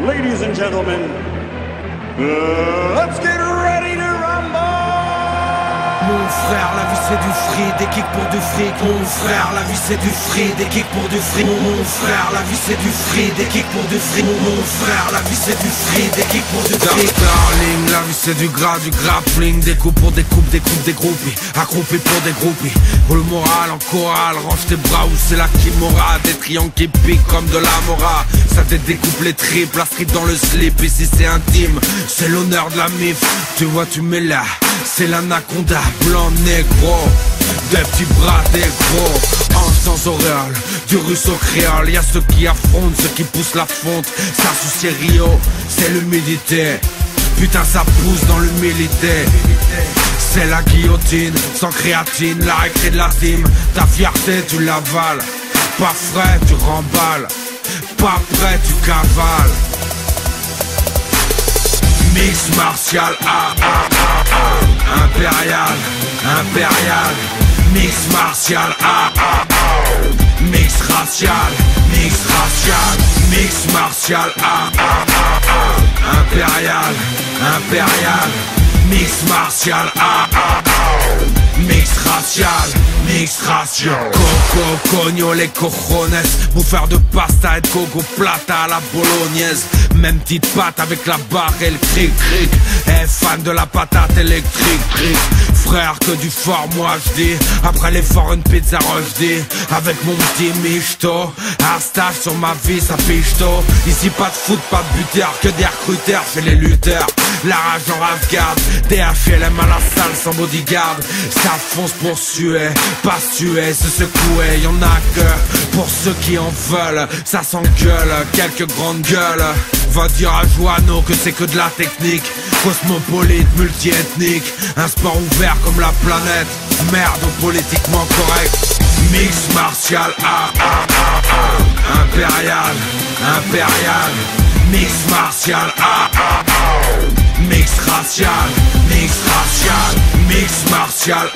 Ladies and gentlemen, let's get ready to rumble! Mon frère, la vie c'est du free, des kicks pour du fric. Mon frère, la vie c'est du free, des kicks pour du fric. Mon frère, la vie c'est du free, des kicks pour du fric. Mon frère, la vie c'est du free, des kicks pour du fric. Darling, la vie c'est du gras, du grappling. Des coups pour des coupes, des coupes, des groupies. Accroupis pour des groupies. Roule moral en chorale, range tes bras où c'est la kimora. Des triangles qui piquent comme de la mora. Ça te découpe les tripes, la street dans le slip. Ici c'est intime, c'est l'honneur de la mif. Tu vois, tu mets là, c'est l'anaconda blanc négro. Des petits bras négro, ange sans auréole, du russe au créole. Y'a ceux qui affrontent, ceux qui poussent la fonte. Ça soucie Rio, c'est l'humidité. Putain ça pousse dans l'humilité. C'est la guillotine, sans créatine, la récré de la team. Ta fierté tu l'avales, pas frais tu remballes, pas prêt tu cavales. Mix martial, impérial, impérial. Mix martial, mix racial, mix racial. Mix martial, impérial, impérial. Mix martial, mix racial, mix racial. Coco, cogno, les cojones. Bouffeur de pasta et de coco plata à la bolognaise. Même petite pâte avec la barre et le cric-cric. Eh, fan de la patate électrique, cric. Frère, que du fort, moi je dis. Après l'effort, une pizza rush. Avec mon petit michto. Hashtag sur ma vie, ça piche-to. Ici pas de foot, pas de buteur, que des recruteurs, c'est les lutteurs. La rage en rave-garde, DHLM à la salle sans bodyguard. Ça fonce pour suer, pas suer, se secouer. Y'en a que pour ceux qui en veulent. Ça s'engueule, quelques grandes gueules. Va dire à Joanneau que c'est que de la technique. Cosmopolite, multi-ethnique. Un sport ouvert comme la planète. Merde au politiquement correct. Mix martial, impérial, impérial. Mix martial, mix racial, mix racial. Mix martial,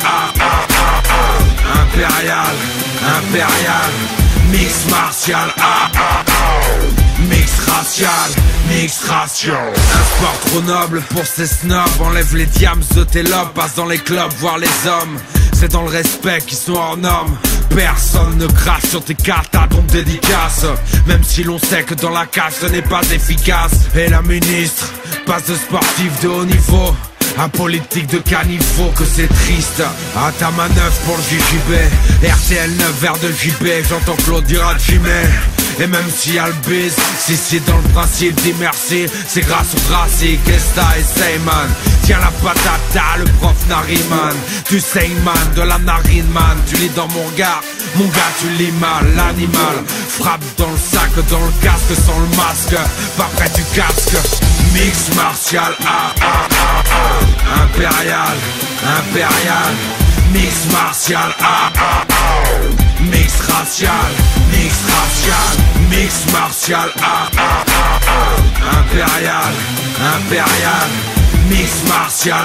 impérial, impérial. Mix martial, mix racial, mix racial. Un sport trop noble pour ces snobs. Enlève les diams de tes lobes, passe dans les clubs voir les hommes. C'est dans le respect qu'ils sont hors normes. Personne ne crache sur tes cartes à ton dédicace. Même si l'on sait que dans la cage ce n'est pas efficace. Et la ministre passe de sportif de haut niveau à politique de caniveau, que c'est triste. À ta manœuvre pour le JJB, RTL 9 vers de JB. J'entends Claude dire à Jimmy. Et même si y'a le biz, si c'est dans le principe, dis merci. C'est grâce au Gracie, Kesta et Seyman. Tiens la patata, le prof Nariman. Tu sais man, de la narine man. Tu lis dans mon regard, mon gars tu lis mal. L'animal frappe dans le sac, dans le casque, sans le masque. Pas près du casque. Mix martial, impérial, impérial. Mix martial, mix racial, mix racial. Mix martial, impérial, impérial. Mix martial,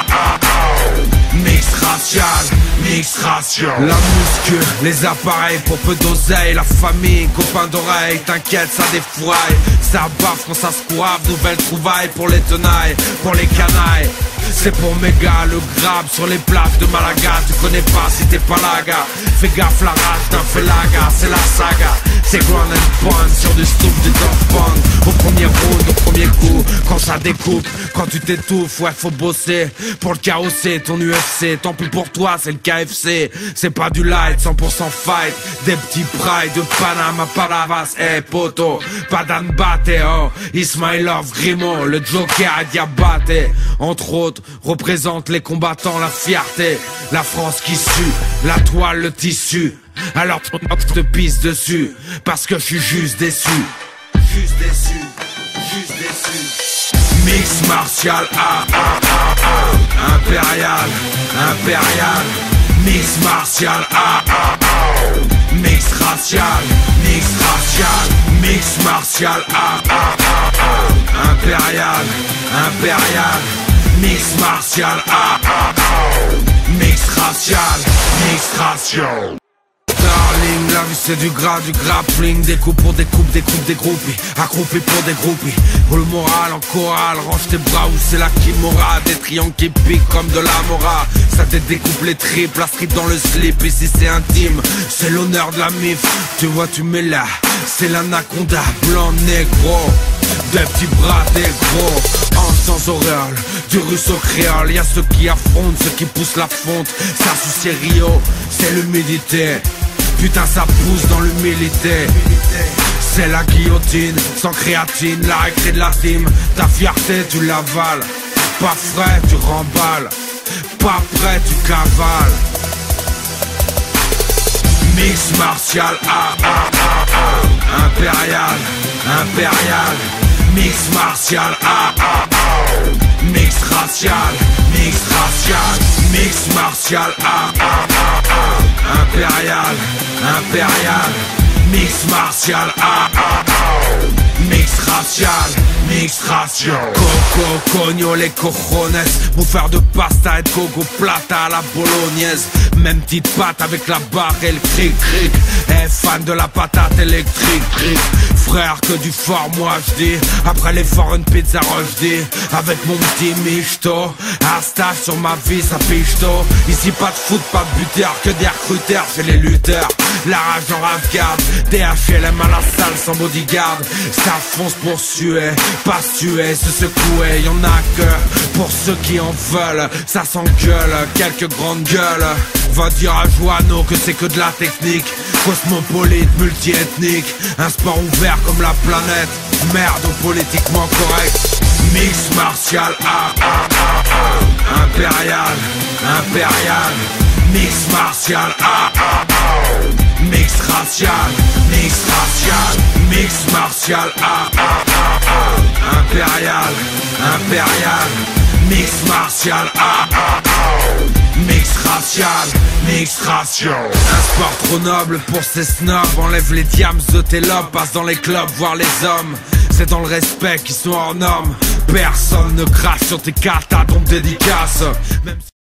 mix racial, mix racial. La muscu, les appareils pour peu d'oseille. La famille, copains d'oreille, t'inquiète ça défouraille. Ça baffe quand ça se courave, nouvelle trouvaille pour les tenailles, pour les canailles. C'est pour mes gars, le grab sur les plages de Malaga. Tu connais pas si t'es pas là gars. Fais gaffe la rage d'un felaga, c'est la saga. C'est ground and pound sur du stoop du Daft Punk. Au premier round, au premier coup, quand ça découpe, quand tu t'étouffes, ouais faut bosser. Pour le KOC, ton UFC, tant pis pour toi c'est le KFC. C'est pas du light, 100% fight. Des petits pride de Panama, Palavas, eh poto. Pas d'Anbate, oh, it's my love, Grimaud. Le Joker et Diabaté, entre autres, représente les combattants, la fierté. La France qui sue, la toile, le tissu. Alors je te pisse dessus, parce que je suis juste déçu. Juste déçu, juste déçu. Mix martial, impérial, impérial. Mix martial, mix racial, mix racial. Mix martial, impérial, impérial. Mix martial, mix racial, mix racial. bling, la vie c'est du gras, du grappling. Des coups pour des coupes, des coupes, des groupies. Accroupis pour des groupies. Roule le moral en chorale, range tes bras où c'est la kimura. Des triangles qui piquent comme de la mora. Ça te découpe les tripes, la strip dans le slip. Ici c'est intime, c'est l'honneur de la mif. Tu vois tu mets là, c'est l'anaconda blanc négro. Des petits bras, des gros, ange sans auréole, du russo créole. Y'a ceux qui affrontent, ceux qui poussent la fonte. Ça sous c'est Rio, c'est l'humidité. Putain ça pousse dans l'humilité. C'est la guillotine, sans créatine, la récré de la team. Ta fierté tu l'avales, pas frais tu remballes, pas prêt tu cavales. Mix martial, impérial, impérial. Mix martial, mix racial, mix racial. Mix martial, impérial, impérial. Mix martial, mix racial, mix racial. Coco, cogno, les cojones. Bouffeur de pasta et de coco plata à la bolognaise. Même petite pâte avec la barre et le cric-cric. Eh, fan de la patate électrique, cric. Frère que du fort, moi je dis. Après l'effort, une pizza rush dis. Avec mon petit michto. Un stage sur ma vie, ça piche-to. Ici pas de foot, pas de buteur, que des recruteurs, c'est les lutteurs. La rage en rave-garde, DHLM à la salle sans bodyguard. Ça fonce pour suer, pas suer, se secouer. Y'en a que pour ceux qui en veulent. Ça s'engueule, quelques grandes gueules. Va dire à Joanneau que c'est que de la technique. Cosmopolite, multi-ethnique. Un sport ouvert comme la planète. Merde au politiquement correct. Mix martial, impérial, impérial. Mix martial, mix racial, mix racial. Mix martial, impérial, impérial. Mix martial, mix racial, mix racial. Un sport trop noble pour ces snobs. Enlève les diams de tes lobes, passe dans les clubs voir les hommes. C'est dans le respect qu'ils sont hors normes. Personne ne crache sur tes cartes à ton dédicace. Même